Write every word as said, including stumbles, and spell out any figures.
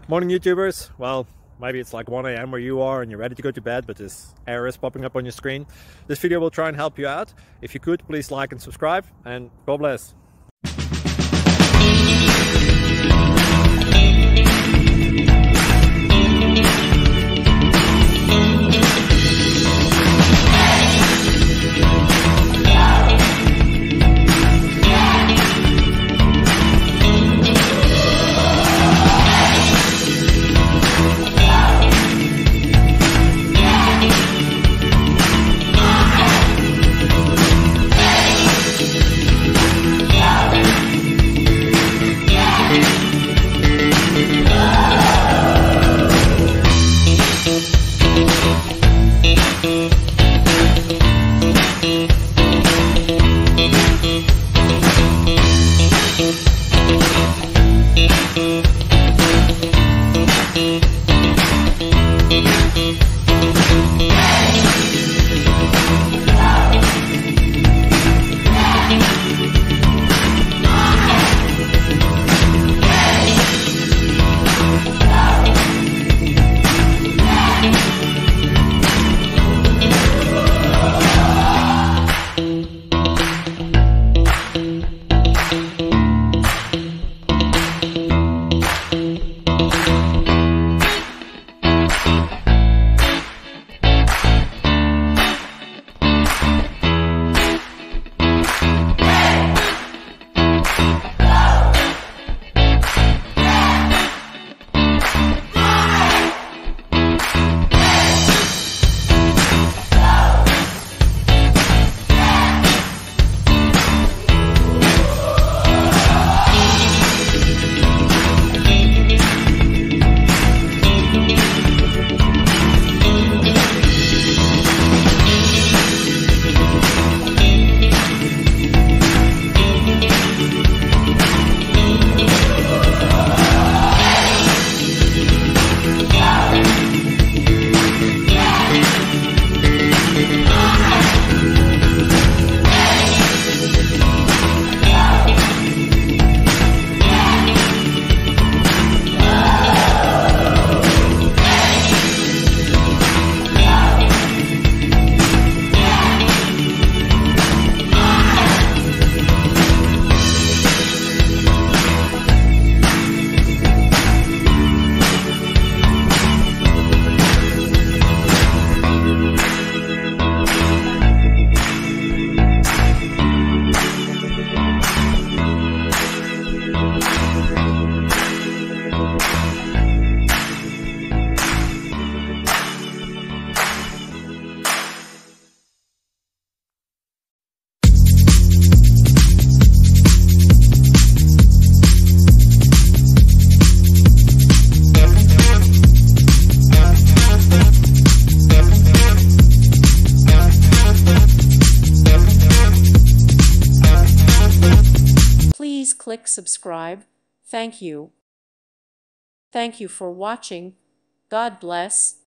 Morning YouTubers. Well, maybe it's like one A M where you are and you're ready to go to bed, but this error is popping up on your screen. This video will try and help you out. If you could, please like and subscribe, and God bless. Please click subscribe. Thank you. Thank you for watching. God bless.